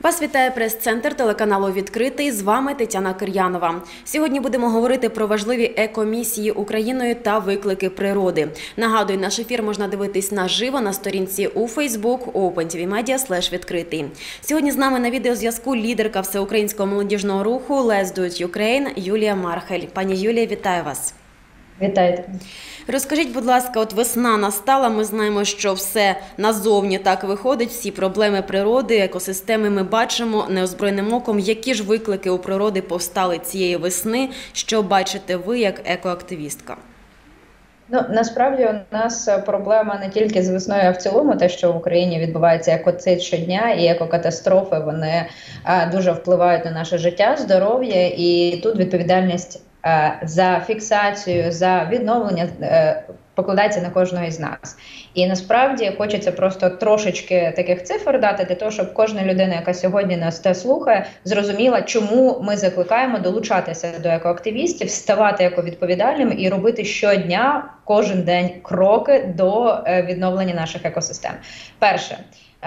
Вас вітає прес-центр телеканалу «Відкритий». З вами Тетяна Кир'янова. Сьогодні будемо говорити про важливі екомісії Україною та виклики природи. Нагадую, наш ефір можна дивитись наживо на сторінці у Facebook opentvmedia/відкритий. Сьогодні з нами на відеозв'язку лідерка всеукраїнського молодіжного руху Let's Do It Ukraine Юлія Мархель. Пані Юлія, вітаю вас. Вітайте. Розкажіть, будь ласка, от весна настала, ми знаємо, що все назовні так виходить, всі проблеми природи, екосистеми ми бачимо неозброєним оком. Які ж виклики у природи повстали цієї весни? Що бачите ви як екоактивістка? Насправді у нас проблема не тільки з весною, а в цілому те, що в Україні відбувається екоцид щодня і екокатастрофи, вони дуже впливають на наше життя, здоров'я, і тут відповідальність за фіксацію, за відновлення покладається на кожного із нас. І насправді хочеться просто трошечки таких цифр дати для того, щоб кожна людина, яка сьогодні нас те слухає, зрозуміла, чому ми закликаємо долучатися до екоактивістів, ставати ековідповідальними і робити щодня, кожен день кроки до відновлення наших екосистем. Перше,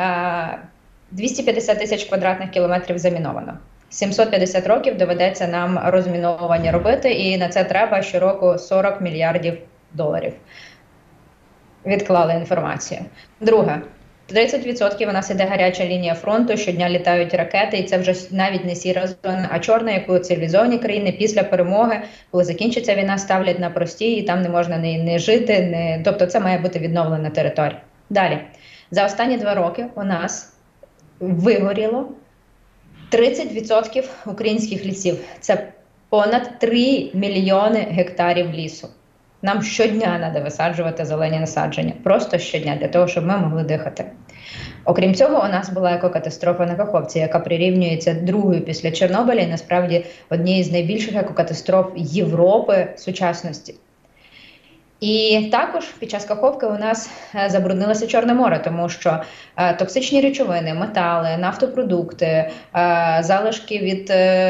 250 тисяч квадратних кілометрів заміновано. 750 років доведеться нам розміновування робити, і на це треба щороку 40 мільярдів доларів. Відклали інформацію. Друге, 30% у нас іде гаряча лінія фронту, щодня літають ракети, і це вже навіть не сіра зона, а чорна, яку цивілізовані країни після перемоги, коли закінчиться війна, ставлять на прості, і там не можна не жити, тобто це має бути відновлена територія. Далі, за останні 2 роки у нас вигоріло 30% українських лісів. Це понад 3 мільйони гектарів лісу. Нам щодня треба висаджувати зелені насадження. Просто щодня, для того, щоб ми могли дихати. Окрім цього, у нас була екокатастрофа на Каховці, яка прирівнюється другою після Чорнобиля і насправді однією з найбільших екокатастроф Європи сучасності. І також під час Каховки у нас забруднилося Чорне море, тому що токсичні речовини, метали, нафтопродукти, залишки від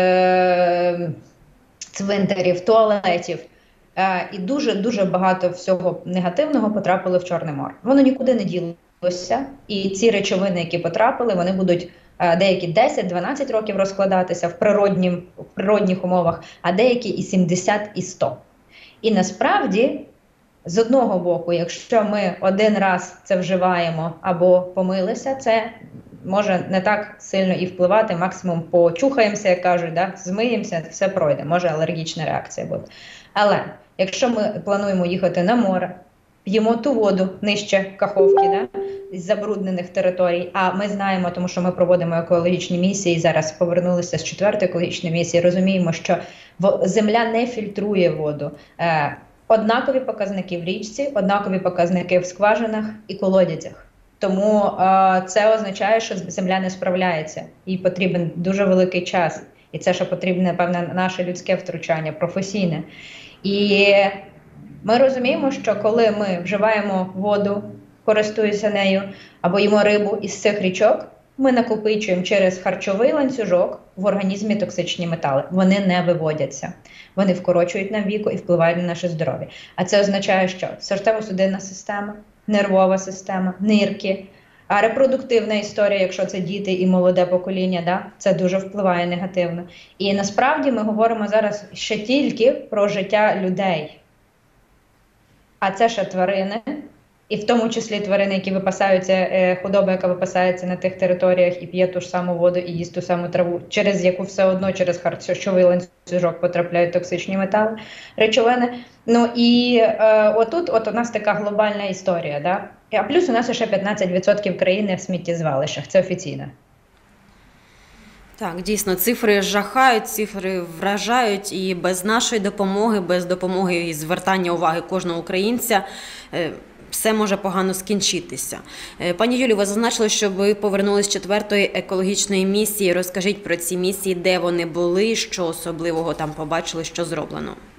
цвинтарів, туалетів і дуже багато всього негативного потрапили в Чорне море. Воно нікуди не ділося, і ці речовини, які потрапили, вони будуть деякі 10-12 років розкладатися в природних умовах, а деякі і 70, і 100. І насправді, з одного боку, якщо ми один раз це вживаємо або помилися, це може не так сильно і впливати, максимум почухаємося, як кажуть, змиємося, все пройде, може алергічна реакція бути. Але якщо ми плануємо їхати на море, п'ємо ту воду нижче Каховки, з забруднених територій, а ми знаємо, тому що ми проводимо екологічні місії, зараз повернулися з 4-ї екологічної місії, розуміємо, що земля не фільтрує воду. Однакові показники в річці, однакові показники в скважинах і колодязях. Тому це означає, що земля не справляється. Їй потрібен дуже великий час. І це ще потрібне, певне, наше людське втручання, професійне. І ми розуміємо, що коли ми вживаємо воду, користуємося нею, або їмо рибу із цих річок, ми накопичуємо через харчовий ланцюжок в організмі токсичні метали. Вони не виводяться. Вони вкорочують нам віку і впливають на наше здоров'я. А це означає, що серцево-судинна система, нервова система, нирки, а репродуктивна історія, якщо це діти і молоде покоління, це дуже впливає негативно. І насправді ми говоримо зараз ще тільки про життя людей. А це ще тварини. І в тому числі тварини, які випасаються, худоба, яка випасається на тих територіях і п'є ту ж саму воду і їсть ту саму траву, через яку все одно через харчовий ланцюжок потрапляють токсичні метали, речовини. І отут у нас така глобальна історія. А плюс у нас ще 15% країни в сміттєзвалищах, це офіційно. Так, дійсно, цифри жахають, цифри вражають, і без нашої допомоги, без допомоги і звертання уваги кожного українця все може погано скінчитися. Пані Юлі, ви зазначили, що ви повернулись з 4-ї екологічної місії. Розкажіть про ці місії, де вони були, що особливого там побачили, що зроблено.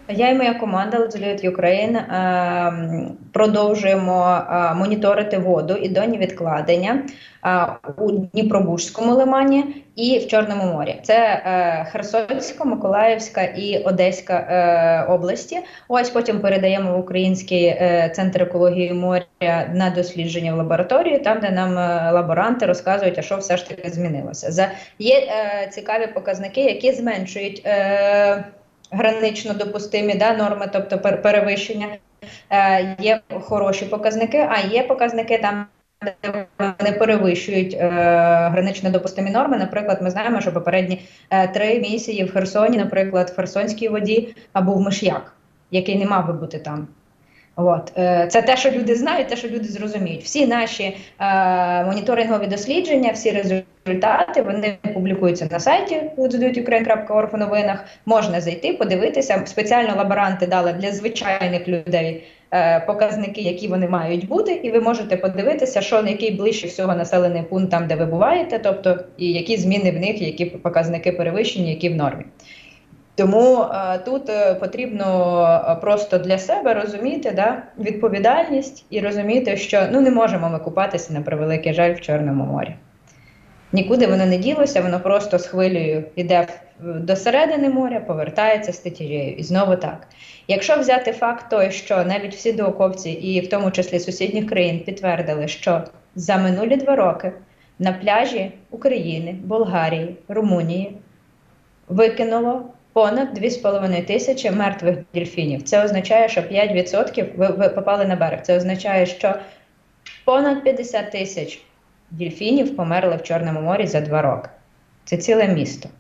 Я і моя команда Let's Do It Ukraine продовжуємо моніторити воду і донні відкладення у Дніпробузькому лимані і в Чорному морі. Це Херсонська, Миколаївська і Одеська області. Ось потім передаємо в Український центр екології моря на дослідження в лабораторію, там, де нам лаборанти розказують, а що все ж таки змінилося. Є цікаві показники, які зменшують гранично допустимі норми, тобто перевищення. Є хороші показники, а є показники там, де вони перевищують гранично допустимі норми. Наприклад, ми знаємо, що попередні 3 місяці в Херсоні, наприклад, в Херсонській воді був миш'як, який не мав би бути там. От. Це те, що люди знають, те, що люди зрозуміють. Всі наші моніторингові дослідження, всі результати, вони публікуються на сайті letsdoitukraine.org в новинах. Можна зайти, подивитися. Спеціально лаборанти дали для звичайних людей показники, які вони мають бути, і ви можете подивитися, який ближче всього населений пункт там, де ви буваєте, тобто, і які зміни в них, які показники перевищені, які в нормі. Тому тут потрібно просто для себе розуміти відповідальність і розуміти, що не можемо ми купатися, на превеликий жаль, в Чорному морі. Нікуди воно не ділося, воно просто з хвилею йде до середини моря, повертається з течією. І знову так. Якщо взяти факт той, що навіть всі науковці, і в тому числі сусідніх країн, підтвердили, що за минулі 2 роки на пляжі України, Болгарії, Румунії викинуло понад 2,5 тисячі мертвих дельфінів. Це означає, що 5% ви попали на берег. Це означає, що понад 50 тисяч дельфінів померли в Чорному морі за 2 роки. Це ціле місто.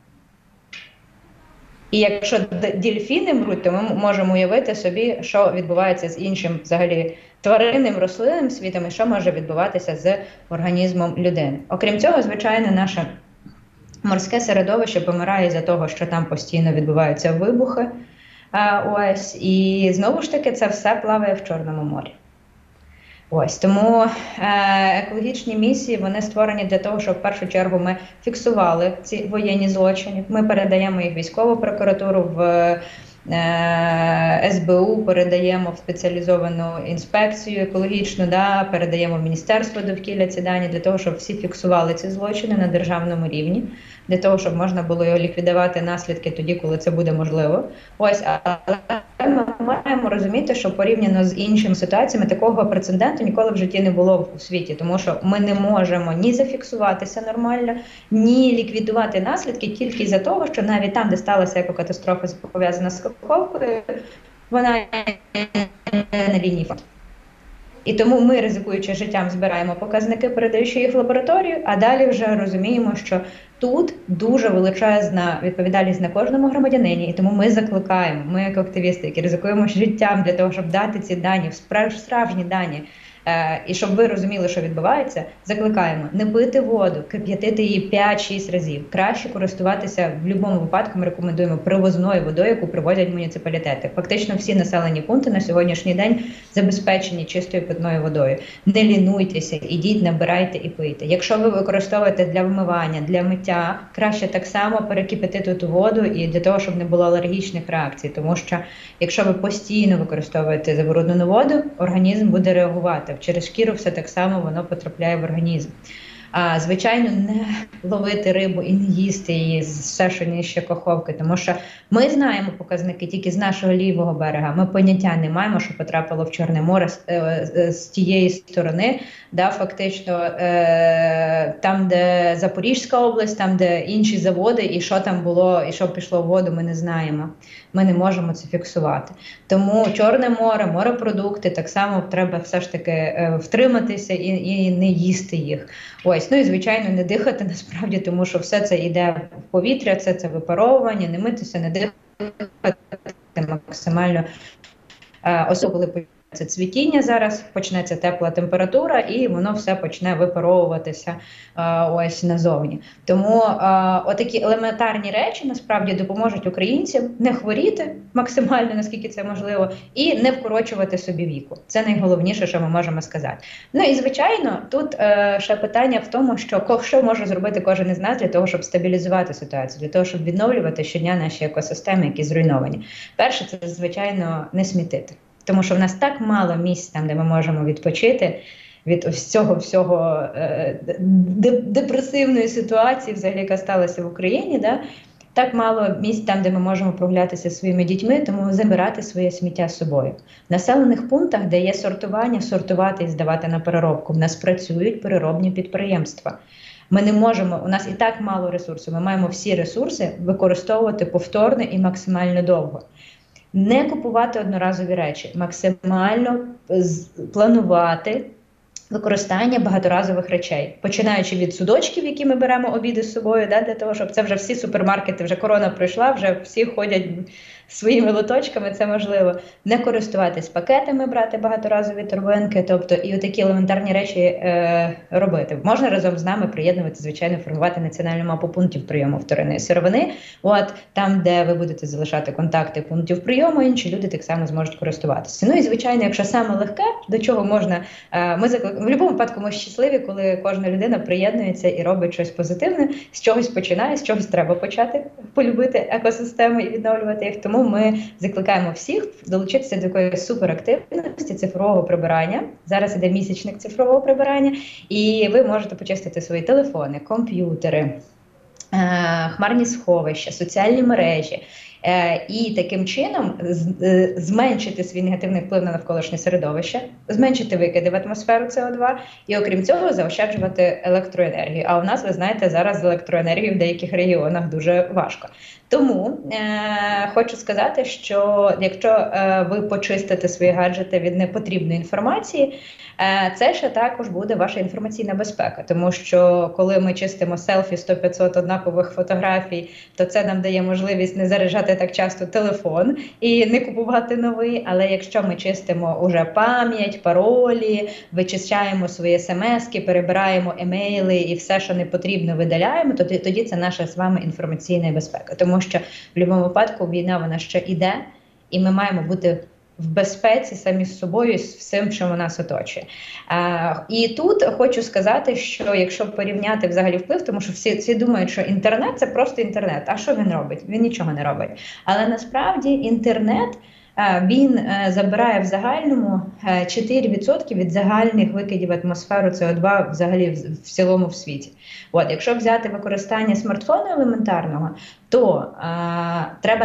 І якщо дельфіни мруть, то ми можемо уявити собі, що відбувається з іншим взагалі тваринним, рослинним світом і що може відбуватися з організмом людини. Окрім цього, звичайно, наше морське середовище помирає з-за того, що там постійно відбуваються вибухи. Ось, і знову ж таки це все плаває в Чорному морі. Ось, тому екологічні місії, вони створені для того, щоб в першу чергу ми фіксували ці воєнні злочини. Ми передаємо їх в військову прокуратуру, в СБУ, передаємо в спеціалізовану інспекцію екологічну, передаємо в Міністерство довкілля ці дані, для того, щоб всі фіксували ці злочини на державному рівні, для того, щоб можна було його ліквідувати наслідки тоді, коли це буде можливо. Ось, але ми маємо розуміти, що порівняно з іншими ситуаціями такого прецеденту ніколи в житті не було у світі, тому що ми не можемо ні зафіксуватися нормально, ні ліквідувати наслідки тільки за того, що навіть там, де сталася екокатастрофа пов'язана з Каховкою, вона на лінії фронту. І тому ми, ризикуючи життям, збираємо показники, передаючи їх в лабораторію, а далі вже розуміємо, що тут дуже величезна відповідальність на кожному громадянині, і тому ми закликаємо, ми як активісти, які ризикуємо життям для того, щоб дати ці дані, справжні дані, і щоб ви розуміли, що відбувається, закликаємо не пити воду, кип'ятити її 5-6 разів. Краще користуватися в будь-якому випадку, ми рекомендуємо привозною водою, яку привозять муніципалітети. Фактично всі населені пункти на сьогоднішній день забезпечені чистою питною водою. Не лінуйтеся, ідіть, набирайте і пийте. Якщо ви використовуєте для вмивання, для миття, краще так само перекип'ятити ту воду і для того, щоб не було алергічних реакцій. Тому що якщо ви постійно використовуєте забруднену воду, організм буде реагувати. Через шкіру все так само воно потрапляє в організм. Звичайно, не ловити рибу і не їсти її все, що нижче Каховки, тому що ми знаємо показники тільки з нашого лівого берега. Ми поняття не маємо, що потрапило в Чорне море з тієї сторони, фактично там, де Запорізька область, там, де інші заводи, і що там було, і що пішло в воду, ми не знаємо. Ми не можемо це фіксувати. Тому Чорне море, морепродукти, так само треба все ж таки втриматися і не їсти їх. Ось, і звичайно не дихати насправді, тому що все це йде в повітря, це випаровування, не митися, не дихати максимально, особливо цвітіння зараз, почнеться тепла температура, і воно все почне випаровуватися ось назовні. Тому отакі елементарні речі насправді допоможуть українцям не хворіти максимально, наскільки це можливо, і не вкорочувати собі віку. Це найголовніше, що ми можемо сказати. Ну і звичайно, тут ще питання в тому, що може зробити кожен із нас для того, щоб стабілізувати ситуацію, для того, щоб відновлювати щодня наші екосистеми, які зруйновані. Перше, це, звичайно, не смітити. Тому що в нас так мало місць там, де ми можемо відпочити від ось цього всього депресивної ситуації, взагалі, яка сталася в Україні, да? Так мало місць там, де ми можемо прогулятися зі своїми дітьми, тому забирати своє сміття з собою. В населених пунктах, де є сортування, сортувати і здавати на переробку. В нас працюють переробні підприємства. Ми не можемо, у нас і так мало ресурсів, ми маємо всі ресурси використовувати повторно і максимально довго. Не купувати одноразові речі, максимально планувати використання багаторазових речей, починаючи від судочків, які ми беремо обіди з собою, да, для того, щоб це вже всі супермаркети, вже корона пройшла, вже всі ходять своїми лоточками, це можливо. Не користуватись пакетами, брати багаторазові торбинки, тобто і отакі елементарні речі робити. Можна разом з нами приєднувати, звичайно, формувати національну мапу пунктів прийому вторинної сировини. От там, де ви будете залишати контакти пунктів прийому, інші люди так само зможуть користуватися. Ну і звичайно, якщо саме легке, до чого можна, в будь-якому випадку ми щасливі, коли кожна людина приєднується і робить щось позитивне, з чогось починає, з чогось треба почати полюбити екосистеми і відновлювати їх. Тому ми закликаємо всіх долучитися до якоїсь суперактивності цифрового прибирання. Зараз іде місячник цифрового прибирання, і ви можете почистити свої телефони, комп'ютери, хмарні сховища, соціальні мережі. І таким чином зменшити свій негативний вплив на навколишнє середовище, зменшити викиди в атмосферу СО2 і, окрім цього, заощаджувати електроенергію. А у нас, ви знаєте, зараз з електроенергією в деяких регіонах дуже важко. Тому хочу сказати, що якщо ви почистите свої гаджети від непотрібної інформації, це ще також буде ваша інформаційна безпека. Тому що коли ми чистимо селфі 100-500 однакових фотографій, то це нам дає можливість не заряджати так часто телефон і не купувати новий. Але якщо ми чистимо уже пам'ять, паролі, вичищаємо свої смски, перебираємо емейли і все, що не потрібно, видаляємо, то тоді це наша з вами інформаційна безпека. Тому що в будь-якому випадку війна, вона ще йде, і ми маємо бути в безпеці самі з собою, з всім, що нас оточує. І тут хочу сказати, що якщо порівняти взагалі вплив, тому що всі думають, що інтернет – це просто інтернет. А що він робить? Він нічого не робить. Але насправді інтернет, він забирає в загальному 4% від загальних викидів атмосферу СО2 взагалі в цілому в світі. От, якщо взяти використання смартфону елементарного, то треба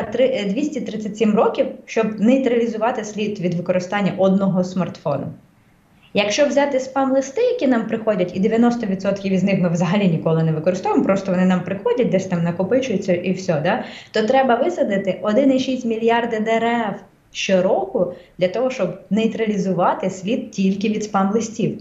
237 років, щоб нейтралізувати слід від використання одного смартфону. Якщо взяти спам-листи, які нам приходять, і 90% із них ми взагалі ніколи не використовуємо, просто вони нам приходять, десь там накопичуються і все, да? То треба висадити 1,6 мільярди дерев щороку для того, щоб нейтралізувати слід тільки від спам-листів.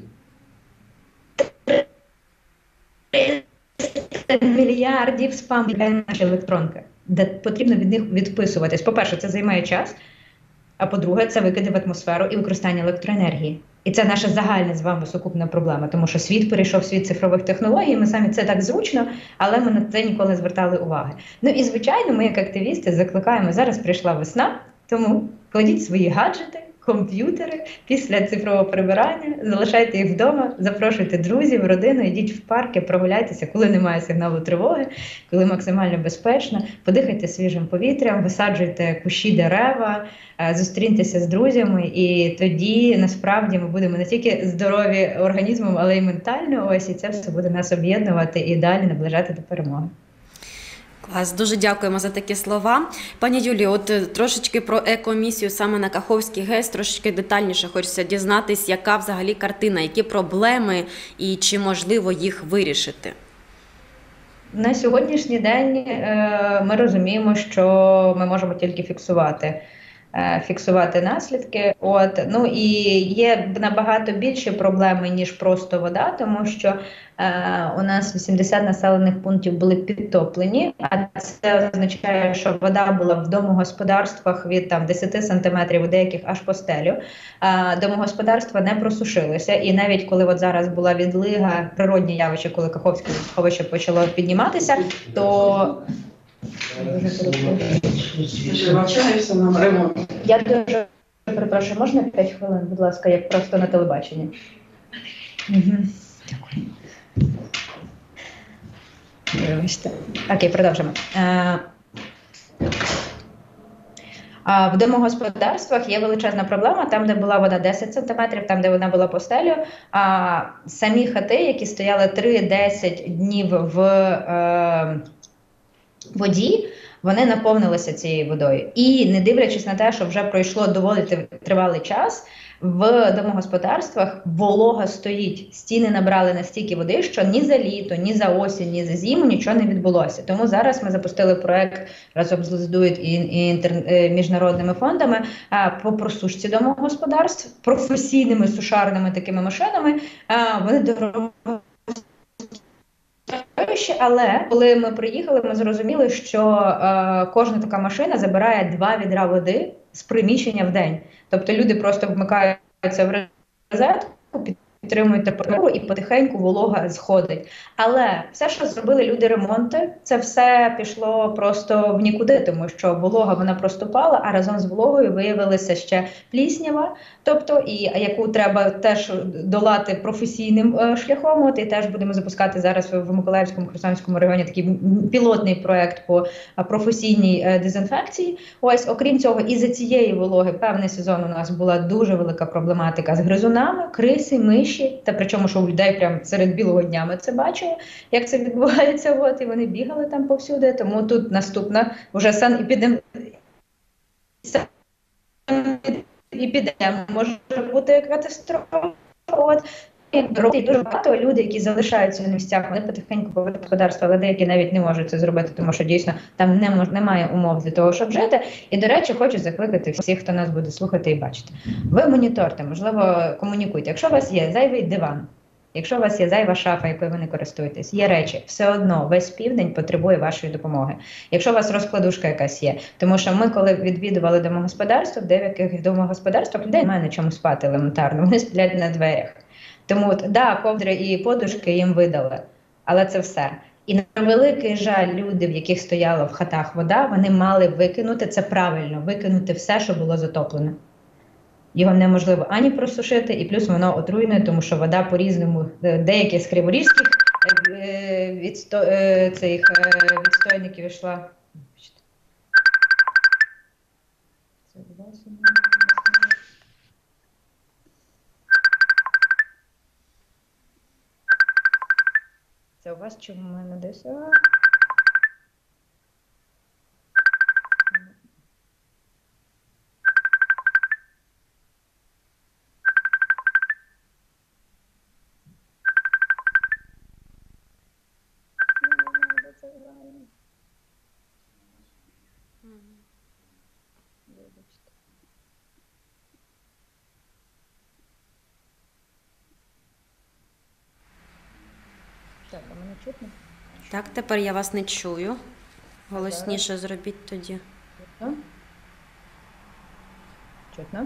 300 мільярдів спам наші електронки, де потрібно від них відписуватись. По-перше, це займає час, а по-друге, це викиди в атмосферу і використання електроенергії. І це наша загальна з вами сукупна проблема, тому що світ перейшов в світ цифрових технологій, ми самі це так зручно, але ми на це ніколи не звертали уваги. Ну і, звичайно, ми як активісти закликаємо, зараз прийшла весна, тому кладіть свої гаджети, комп'ютери після цифрового прибирання, залишайте їх вдома, запрошуйте друзів, родину, йдіть в парки, прогуляйтеся, коли немає сигналу тривоги, коли максимально безпечно, подихайте свіжим повітрям, висаджуйте кущі дерева, зустріньтеся з друзями, і тоді насправді ми будемо не тільки здорові організмом, але й ментально, ось, і це все буде нас об'єднувати і далі наближати до перемоги. Клас, дуже дякуємо за такі слова. Пані Юлію, от трошечки про екомісію саме на Каховський ГЕС, трошечки детальніше хочеться дізнатись, яка взагалі картина, які проблеми і чи можливо їх вирішити? На сьогоднішній день ми розуміємо, що ми можемо тільки фіксувати фіксувати наслідки. Ну і є набагато більші проблеми, ніж просто вода, тому що у нас 80 населених пунктів були підтоплені, а це означає, що вода була в домогосподарствах від 10 сантиметрів, у деяких аж по стелю. Домогосподарства не просушилися, і навіть коли зараз була відлига, природні явища, коли Каховське сховище почало підніматися, то я дуже перепрошую, можна 5 хвилин, будь ласка, як просто на телебаченні? Дякую. Вибачте. Окей, продовжимо. В домогосподарствах є величезна проблема, там, де була вода 10 см, там, де вона була по стелю. Самі хати, які стояли 3-10 днів в воді, вони наповнилися цією водою. І не дивлячись на те, що вже пройшло доволі тривалий час, в домогосподарствах волога стоїть. Стіни набрали настільки води, що ні за літо, ні за осінь, ні за зиму нічого не відбулося. Тому зараз ми запустили проект разом з ЛСДУІТ і міжнародними фондами по просушці домогосподарств, професійними сушарними такими машинами. Вони дорого. Але коли ми приїхали, ми зрозуміли, що кожна така машина забирає 2 відра води з приміщення в день. Тобто люди просто вмикаються в розетку, підтримують температуру і потихеньку волога сходить. Але все, що зробили люди ремонти, це все пішло просто в нікуди, тому що волога вона проступала, а разом з вологою виявилася ще пліснява, тобто і яку треба теж долати професійним шляхом. І теж будемо запускати зараз в Миколаївському, Херсонському регіоні такий пілотний проект по професійній дезінфекції. Окрім цього, із-за цієї вологи певний сезон у нас була дуже велика проблематика з гризунами, криси, миші. Та причому, що у людей прямо серед білого дня ми це бачили, як це відбувається, і вони бігали там повсюди. Тому тут наступна вже санепідемія може бути катастрофа. І дуже багато людей, які залишаються на місцях, вони потихеньку повернуть господарство, але деякі навіть не можуть це зробити, тому що дійсно там немає умов для того, щоб жити. І, до речі, хочу закликати всіх, хто нас буде слухати і бачити. Ви моніторте, можливо, комунікуйте. Якщо у вас є зайвий диван, якщо у вас є зайва шафа, якою ви не користуєтесь, є речі, все одно весь південь потребує вашої допомоги. Якщо у вас розкладушка якась є, тому що ми, коли відвідували домогосподарство, в деяких домогосподарствах людей немає на чому спати елементарно, вони сплять на дверях. Тому, ковдри і подушки їм видали, але це все. І на великий жаль, люди, в яких стояла в хатах вода, вони мали викинути, це правильно, викинути все, що було затоплене. Його неможливо ані просушити, і плюс воно отруєне, тому що вода по-різному, деякі з криворізьких відстойників йшла. Це у вас чи в мене десь? Так, а мене чутно? Так, тепер я вас не чую. Голосніше зробіть тоді. Чутно? Чутно?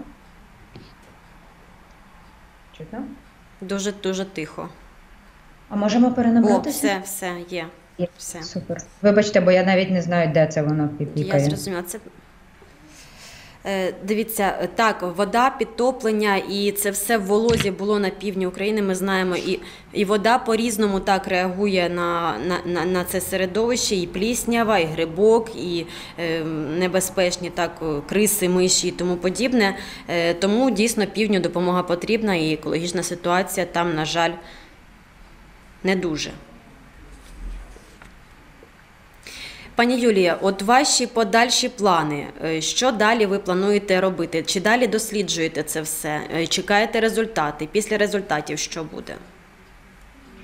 Чутно? Дуже тихо. А можемо перенабратися? Все, є. Все. Супер. Вибачте, бо я навіть не знаю, де це воно пікає. Я зрозуміла. Дивіться, так, вода, підтоплення, і це все в волозі було на півдні України, ми знаємо, і вода по-різному так реагує на це середовище, і пліснява, і грибок, і небезпечні так, криси, миші і тому подібне. Тому дійсно півдню допомога потрібна, і екологічна ситуація там, на жаль, не дуже. Пані Юлія, от ваші подальші плани, що далі ви плануєте робити? Чи далі досліджуєте це все? Чекаєте результати? Після результатів що буде?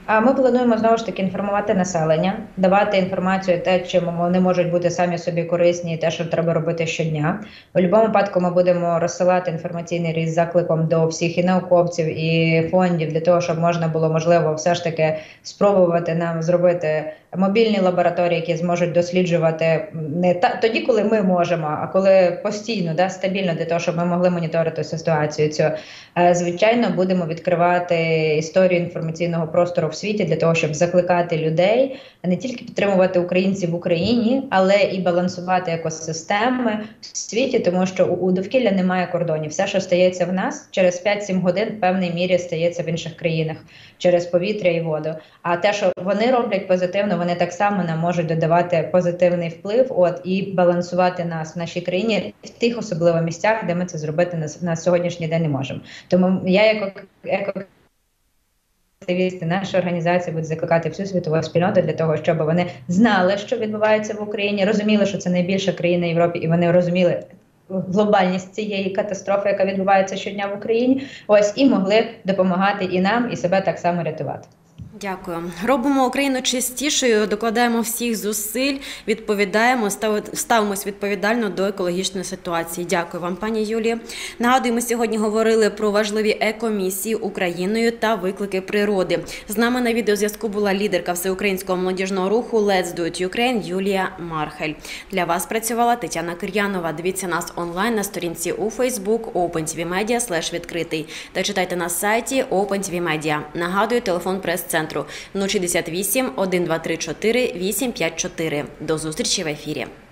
А ми плануємо знову ж таки інформувати населення, давати інформацію, те, чим вони можуть бути самі собі корисні, і те, що треба робити щодня. У будь-якому випадку ми будемо розсилати інформаційний ріст з закликом до всіх і науковців, і фондів для того, щоб можна було, можливо, все ж таки спробувати нам зробити мобільні лабораторії, які зможуть досліджувати не тоді, коли ми можемо, а коли постійно, стабільно, для того, щоб ми могли моніторити ситуацію. Звичайно, будемо відкривати історію інформаційного простору в світі для того, щоб закликати людей не тільки підтримувати українців в Україні, але і балансувати екосистеми в світі, тому що у довкілля немає кордонів. Все, що стається в нас, через 5-7 годин в певній мірі стається в інших країнах через повітря і воду. А те, що вони роблять позитивно, вони так само нам можуть додавати позитивний вплив і балансувати нас в нашій країні в тих особливо місцях, де ми це зробити на сьогоднішній день не можемо. Тому я як активісти, наша організація буде закликати всю світову спільноту для того, щоб вони знали, що відбувається в Україні, розуміли, що це найбільша країна Європи, і вони розуміли глобальність цієї катастрофи, яка відбувається щодня в Україні, і могли допомагати і нам, і себе так само рятувати. Дякую. Робимо Україну чистішою, докладаємо всіх зусиль, відповідаємо, ставимось відповідально до екологічної ситуації. Дякую вам, пані Юлія. Нагадую, ми сьогодні говорили про важливі екомісії Україною та виклики природи. З нами на відеозв'язку була лідерка всеукраїнського молодіжного руху Let's Do It Ukraine Юлія Мархель. Для вас працювала Тетяна Кир'янова. Дивіться нас онлайн на сторінці у Facebook opentvmedia/відкритий та читайте на сайті OpenTVMedia. Нагадую, телефон прес-центру 068 1234 854. До зустрічі в ефірі.